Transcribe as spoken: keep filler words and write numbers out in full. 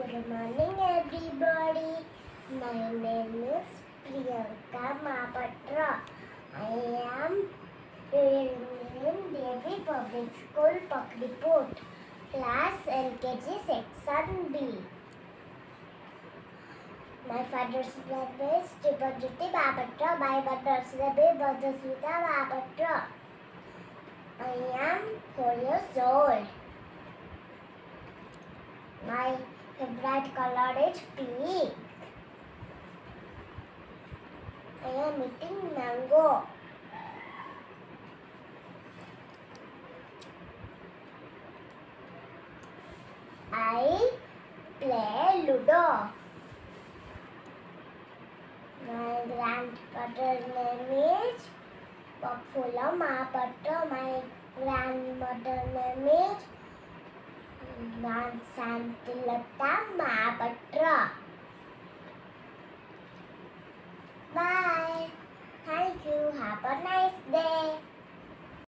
Good morning, everybody. My name is Priyanka Mahapatra. I am in Devi Public School, Pakdiput, class L K G section B. My father's name is Tripajuti Mahapatra. My mother's name is Madhusmita Mahapatra. I am four years old. My favorite color is pink. I am eating mango. I play Ludo. My grandfather's name is Prafula Mahapatra. My grandmother's name is Santilata Mahapatra.